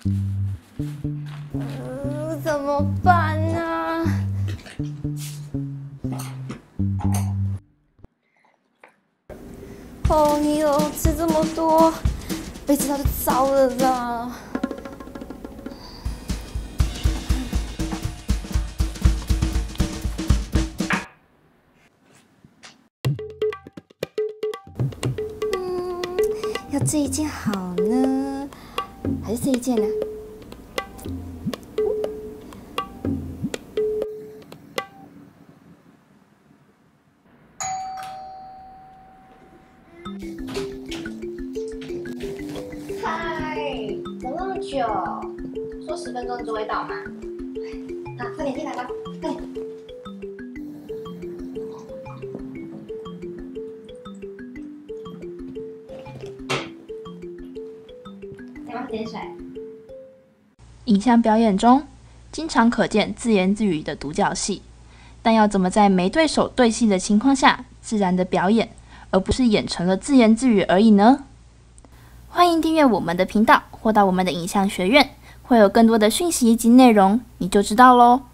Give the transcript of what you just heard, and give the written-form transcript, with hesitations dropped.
怎么办呢？哦哟，吃这么多，被知道就糟了啦。要这一件好呢，还是这一件呢？ 嗨，等那么久，说10分钟就会到吗？啊，快点进来吧，快点。要不要点水？ 影像表演中，经常可见自言自语的独角戏，但要怎么在没对手对戏的情况下，自然的表演，而不是演成了自言自语而已呢？欢迎订阅我们的频道，或到我们的影像学院，会有更多的讯息及内容，你就知道咯。